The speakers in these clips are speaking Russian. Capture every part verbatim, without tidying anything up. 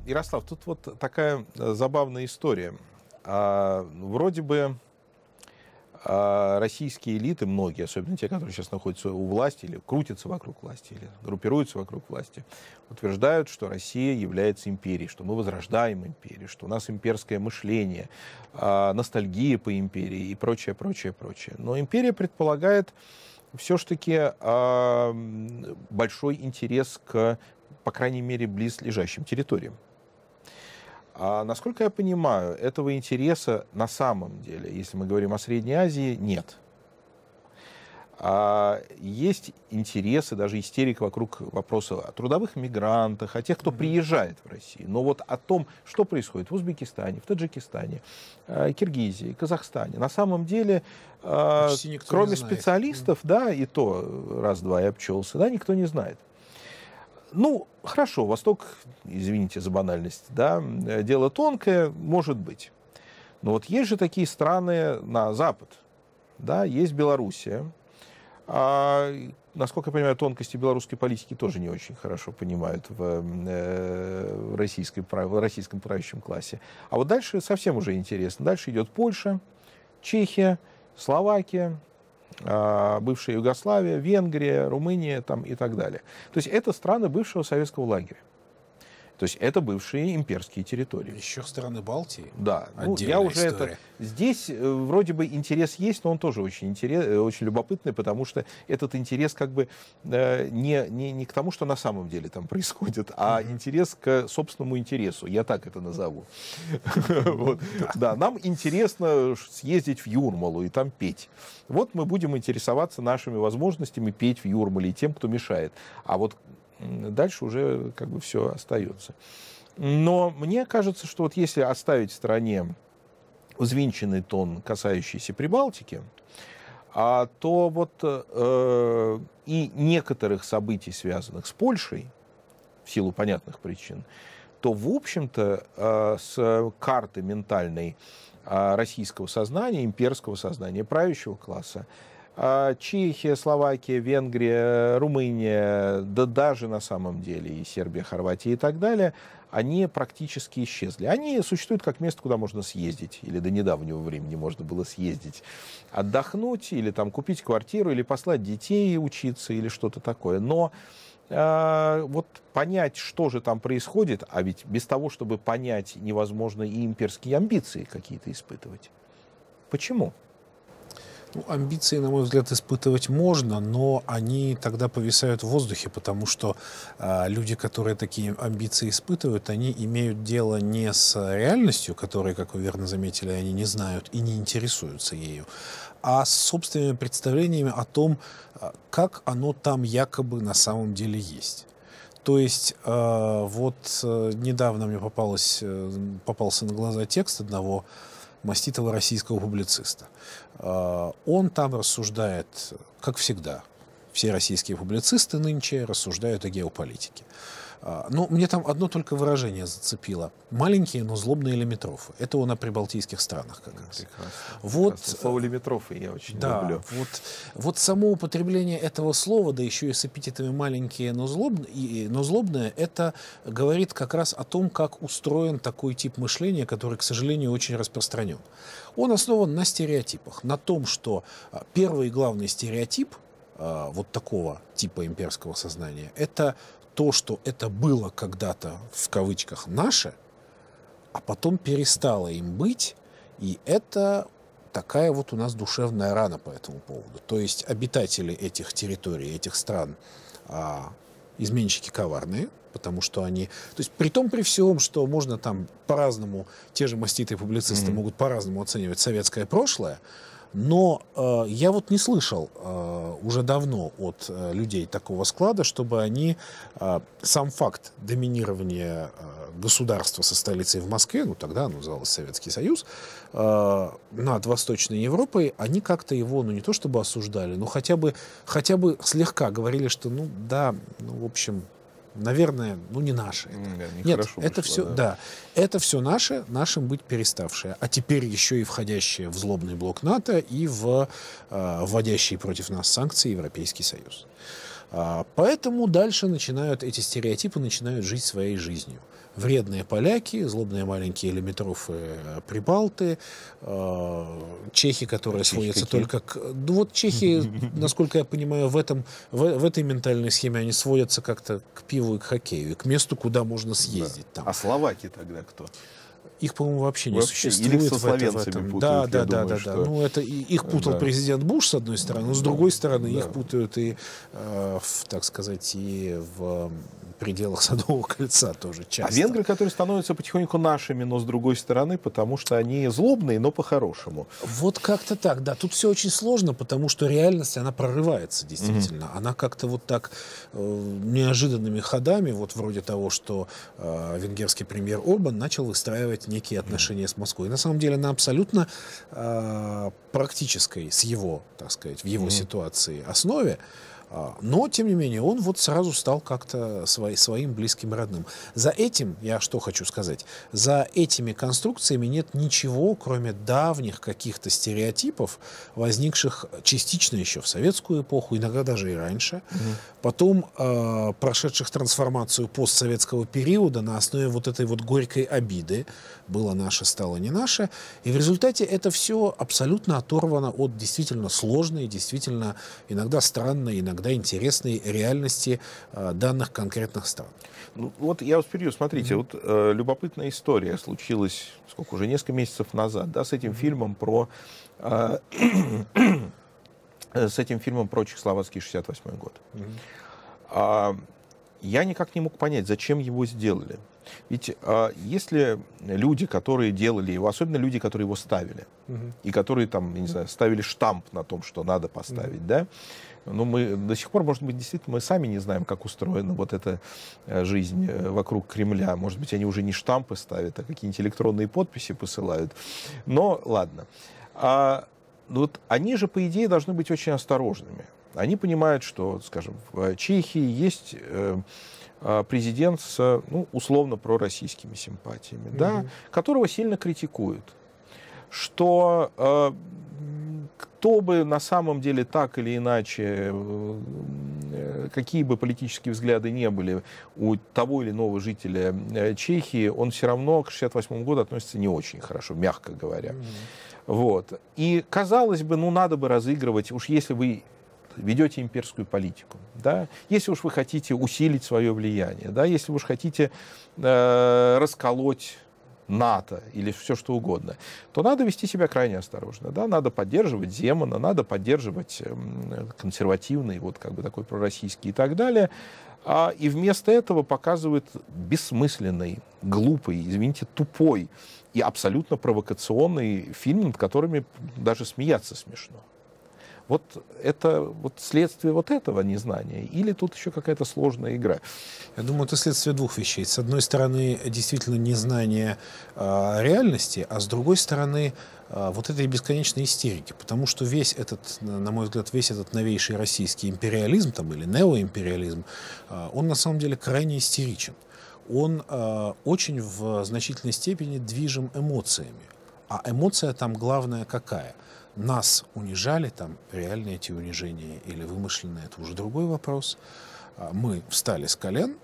Ярослав, тут вот такая забавная история. А, вроде бы а, российские элиты, многие, особенно те, которые сейчас находятся у власти или крутятся вокруг власти, или группируются вокруг власти, утверждают, что Россия является империей, что мы возрождаем империю, что у нас имперское мышление, а, ностальгия по империи и прочее, прочее, прочее. Но империя предполагает все-таки а, большой интерес к, по крайней мере, близлежащим территориям. А насколько я понимаю, этого интереса на самом деле, если мы говорим о Средней Азии, нет. А есть интересы, даже истерика вокруг вопроса о трудовых мигрантах, о тех, кто приезжает в Россию. Но вот о том, что происходит в Узбекистане, в Таджикистане, Киргизии, Казахстане, на самом деле, кроме специалистов, да, и то раз-два и обчелся, да, никто не знает. Ну, хорошо, Восток, извините за банальность, да, дело тонкое, может быть. Но вот есть же такие страны на Запад, да, есть Белоруссия. А, насколько я понимаю, тонкости белорусской политики тоже не очень хорошо понимают в, э, в, российской, в российском правящем классе. А вот дальше совсем уже интересно. Дальше идет Польша, Чехия, Словакия, бывшая Югославия, Венгрия, Румыния там, и так далее. То есть это страны бывшего советского лагеря. То есть это бывшие имперские территории. Еще страны Балтии. Да. Ну, я уже это... Здесь вроде бы интерес есть, но он тоже очень, интерес... очень любопытный, потому что этот интерес как бы э, не, не, не к тому, что на самом деле там происходит, а mm-hmm. интерес к собственному интересу. Я так это назову. Да, нам интересно съездить в Юрмалу и там петь. Вот мы будем интересоваться нашими возможностями петь в Юрмале и тем, кто мешает. А вот дальше уже как бы все остается. Но мне кажется, что вот если оставить в стороне взвинченный тон, касающийся Прибалтики, а, то вот э, и некоторых событий, связанных с Польшей, в силу понятных причин, то, в общем-то, э, с карты ментальной э, российского сознания, имперского сознания, правящего класса, Чехия, Словакия, Венгрия, Румыния, да даже на самом деле и Сербия, Хорватия и так далее, они практически исчезли. Они существуют как место, куда можно съездить, или до недавнего времени можно было съездить, отдохнуть, или там купить квартиру, или послать детей учиться, или что-то такое. Но э, вот понять, что же там происходит, а ведь без того, чтобы понять, невозможно и имперские амбиции какие-то испытывать. Почему? Ну, амбиции, на мой взгляд, испытывать можно, но они тогда повисают в воздухе, потому что э, люди, которые такие амбиции испытывают, они имеют дело не с реальностью, которой, как вы верно заметили, они не знают и не интересуются ею, а с собственными представлениями о том, как оно там якобы на самом деле есть. То есть э, вот э, недавно мне попалось, э, попался на глаза текст одного маститого российского публициста. Он там рассуждает, как всегда, все российские публицисты нынче рассуждают о геополитике. Но мне там одно только выражение зацепило. Маленькие, но злобные лимитрофы. Это он о прибалтийских странах как раз. Прекрасно. Вот, Прекрасно. Слово лимитрофы я очень да, люблю. Вот, вот само употребление этого слова, да еще и с эпитетами маленькие, но, злоб, и, но злобные, это говорит как раз о том, как устроен такой тип мышления, который, к сожалению, очень распространен. Он основан на стереотипах, на том, что первый и главный стереотип вот такого типа имперского сознания — это то, что это было когда-то, в кавычках, наше, а потом перестало им быть, и это такая вот у нас душевная рана по этому поводу. То есть обитатели этих территорий, этих стран, а, изменщики коварные, потому что они... То есть при том, при всем, что можно там по-разному, те же маститые публицисты mm-hmm. могут по-разному оценивать советское прошлое, но э, я вот не слышал э, уже давно от э, людей такого склада, чтобы они э, сам факт доминирования э, государства со столицей в Москве, ну тогда оно называлось Советский Союз, э, над Восточной Европой, они как-то его, ну не то чтобы осуждали, но хотя бы, хотя бы слегка говорили, что ну да, ну в общем... Наверное, ну не наше. Это. Да, не Нет, вышло, это все, да. да, это все наше, нашим быть переставшее. А теперь еще и входящее в злобный блок НАТО и в э, вводящий против нас санкции Европейский Союз. А, поэтому дальше начинают эти стереотипы начинают жить своей жизнью. вредные поляки, злобные маленькие лимитрофы прибалты, чехи, которые чехи сводятся какие? Только к... Ну вот чехи, насколько я понимаю, в, этом, в, в этой ментальной схеме они сводятся как-то к пиву и к хоккею, и к месту, куда можно съездить. Да. Там. А словаки тогда кто? Их, по-моему, вообще не вообще, существует. Или со славянцами в этом. Путают, да, да, да, думаю, да, что... да. Ну, это их путал да. президент Буш, с одной стороны, но с другой стороны, да. их путают и, э, в, так сказать, и в пределах Садового кольца тоже часто. А венгры, которые становятся потихоньку нашими, но с другой стороны, потому что они злобные, но по-хорошему. Вот как-то так, да. Тут все очень сложно, потому что реальность, она прорывается действительно. Mm-hmm. Она как-то вот так э, неожиданными ходами, вот вроде того, что э, венгерский премьер Орбан начал выстраивать некие отношения mm-hmm. с Москвой. И на самом деле на абсолютно э, практической, с его, так сказать, в его mm-hmm. ситуации основе. Но, тем не менее, он вот сразу стал как-то свой, своим близким родным. За этим, я что хочу сказать, за этими конструкциями нет ничего, кроме давних каких-то стереотипов, возникших частично еще в советскую эпоху, иногда даже и раньше, угу. потом э, прошедших трансформацию постсоветского периода на основе вот этой вот горькой обиды. Было наше, стало не наше. И в результате это все абсолютно оторвано от действительно сложной, действительно иногда странной, иногда интересной реальности э, данных конкретных стран. Ну, вот я вас перейду, смотрите, mm-hmm. вот э, любопытная история случилась, сколько уже, несколько месяцев назад, да, с этим mm-hmm. фильмом про э, с этим фильмом про чехословацкий шестьдесят восьмой год. Mm-hmm. А, я никак не мог понять, зачем его сделали. Ведь а, если люди, которые делали его, особенно люди, которые его ставили, uh-huh. и которые там, не знаю, ставили штамп на том, что надо поставить, uh-huh. да, но мы до сих пор, может быть, действительно, мы сами не знаем, как устроена вот эта жизнь вокруг Кремля. Может быть, они уже не штампы ставят, а какие-нибудь электронные подписи посылают. Но ладно. А, вот они же, по идее, должны быть очень осторожными. Они понимают, что, скажем, в Чехии есть э, президент с, ну, условно пророссийскими симпатиями, mm-hmm. да, которого сильно критикуют. Что э, кто бы на самом деле так или иначе, э, какие бы политические взгляды не были у того или иного жителя э, Чехии, он все равно к шестьдесят восьмому году относится не очень хорошо, мягко говоря. Mm-hmm. Вот. И, казалось бы, ну, надо бы разыгрывать, уж если вы ведете имперскую политику, да, если уж вы хотите усилить свое влияние, да, если уж хотите э, расколоть НАТО или все что угодно, то надо вести себя крайне осторожно, да, надо поддерживать Земана, надо поддерживать э, консервативный, вот как бы такой пророссийский и так далее, а, и вместо этого показывают бессмысленный, глупый, извините, тупой и абсолютно провокационный фильм, над которыми даже смеяться смешно. Вот это вот следствие вот этого незнания, или тут еще какая-то сложная игра? Я думаю, это следствие двух вещей. С одной стороны, действительно незнание э, реальности, а с другой стороны, э, вот этой бесконечной истерики. Потому что весь этот, на мой взгляд, весь этот новейший российский империализм там, или неоимпериализм, э, он на самом деле крайне истеричен. Он э, очень в значительной степени движим эмоциями. А эмоция там главная какая? Нас унижали, там реальные эти унижения или вымышленные, это уже другой вопрос. Мы встали с колен,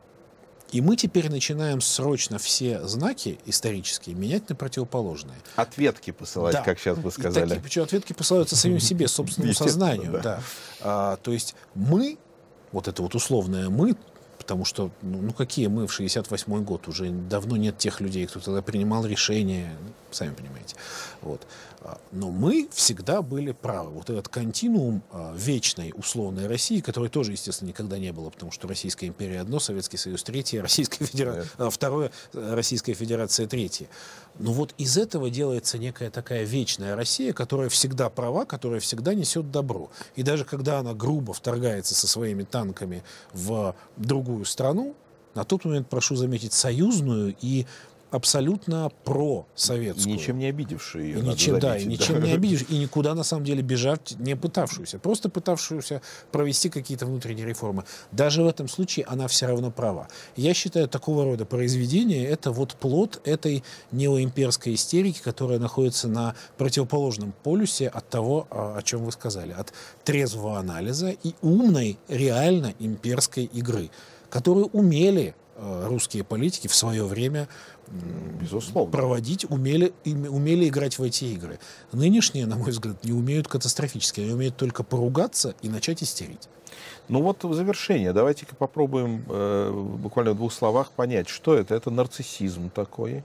и мы теперь начинаем срочно все знаки исторические менять на противоположные. Ответки посылать, да. Как сейчас вы сказали. И такие, причем ответки посылаются самим себе, собственному сознанию. Да. Да. А, то есть мы, вот это вот условное «мы», потому что, ну, ну какие мы в шестьдесят восьмой год, уже давно нет тех людей, кто тогда принимал решения, сами понимаете. Вот. Но мы всегда были правы. Вот этот континуум а, вечной условной России, которой тоже, естественно, никогда не было, потому что Российская империя одно, Советский Союз третье, Российская Федерация, а, второе, Российская Федерация третье. Но вот из этого делается некая такая вечная Россия, которая всегда права, которая всегда несет добро. И даже когда она грубо вторгается со своими танками в другую страну, на тот момент, прошу заметить, союзную и абсолютно просоветскую. И ничем не обидевшую ее. И ничем, да, и ничем да. не обидевшую, и никуда на самом деле бежать не пытавшуюся, просто пытавшуюся провести какие-то внутренние реформы. Даже в этом случае она все равно права. Я считаю, такого рода произведения — это вот плод этой неоимперской истерики, которая находится на противоположном полюсе от того, о чем вы сказали, от трезвого анализа и умной, реально имперской игры, которую умели русские политики в свое время безусловно проводить, умели, умели играть в эти игры. Нынешние, на мой взгляд, не умеют катастрофически, они умеют только поругаться и начать истерить. Ну вот в завершение давайте-ка попробуем э, буквально в двух словах понять, что это. Это нарциссизм такой,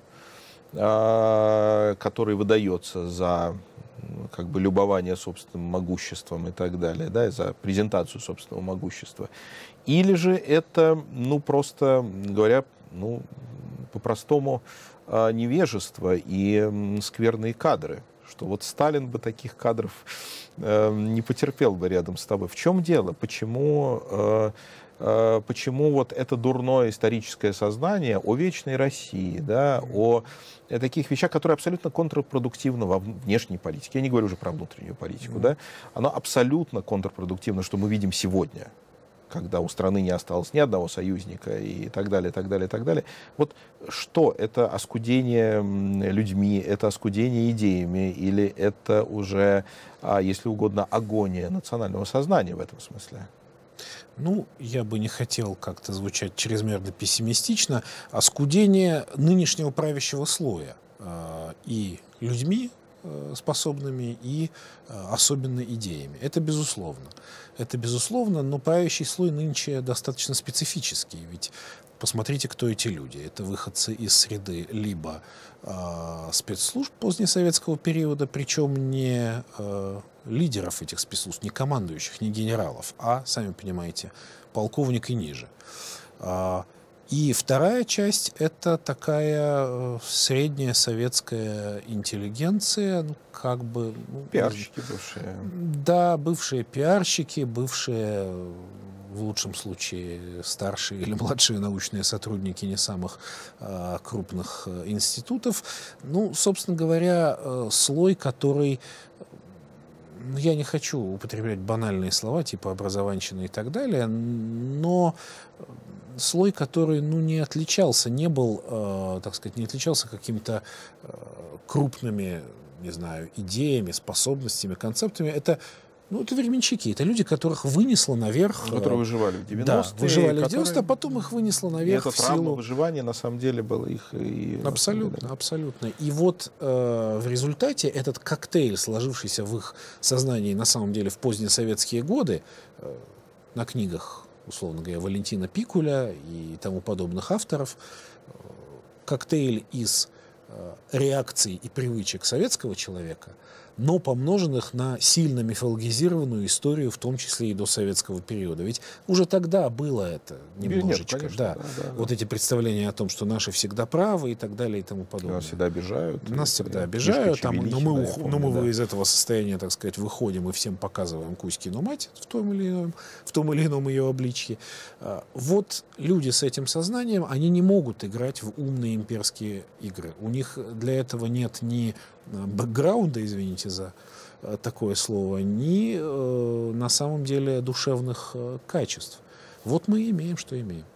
э, который выдается за как бы любование собственным могуществом и так далее, да, за презентацию собственного могущества. Или же это, ну, просто говоря, ну, по-простому, невежество и скверные кадры. Что вот Сталин бы таких кадров э, не потерпел бы рядом с тобой. В чем дело? Почему, э, э, почему вот это дурное историческое сознание о вечной России, да, о таких вещах, которые абсолютно контрпродуктивны во внешней политике, я не говорю уже про внутреннюю политику, да, оно абсолютно контрпродуктивно, что мы видим сегодня, когда у страны не осталось ни одного союзника и так далее, так далее, так далее. Вот что? Это оскудение людьми, это оскудение идеями, или это уже, если угодно, агония национального сознания в этом смысле? Ну, я бы не хотел как-то звучать чрезмерно пессимистично. Оскудение нынешнего правящего слоя э, и людьми, способными и особенно идеями. Это безусловно. Это безусловно, но правящий слой нынче достаточно специфический. Ведь посмотрите, кто эти люди. Это выходцы из среды либо э, спецслужб позднесоветского периода, причем не э, лидеров этих спецслужб, не командующих, не генералов, а, сами понимаете, полковник и ниже. Э, И вторая часть – это такая средняя советская интеллигенция, ну, как бы… Ну, пиарщики бывшие. Да, бывшие пиарщики, бывшие, в лучшем случае, старшие или младшие научные сотрудники не самых а, крупных а, институтов. Ну, собственно говоря, а, слой, который… Я не хочу употреблять банальные слова, типа образованщина и так далее, но слой, который, ну, не отличался, не был, э, так сказать, не отличался какими-то э, крупными, не знаю, идеями, способностями, концептами. Это, ну, это временщики, это люди, которых вынесло наверх. Которые выживали в девяностые. Да, выживали в девяностые, а потом их вынесло наверх. И эта в травма силу... выживания на самом деле была их... И... Абсолютно, абсолютно. И вот э, в результате этот коктейль, сложившийся в их сознании на самом деле в поздние советские годы, э, на книгах, условно говоря, Валентина Пикуля и тому подобных авторов, э, коктейль из э, реакций и привычек советского человека, но помноженных на сильно мифологизированную историю, в том числе и до советского периода. Ведь уже тогда было это немножечко. Нет, конечно, да. Да, да, вот да. Эти представления о том, что наши всегда правы и так далее и тому подобное. Нас всегда обижают. Нас всегда обижают, там, но мы, да, помню, но мы да. из этого состояния, так сказать, выходим и всем показываем Кузькину мать в том или ином, в том или ином ее обличье. Вот люди с этим сознанием, они не могут играть в умные имперские игры. У них для этого нет ни бэкграунда, извините за такое слово, ни э, на самом деле душевных э, качеств. Вот мы и имеем, что имеем.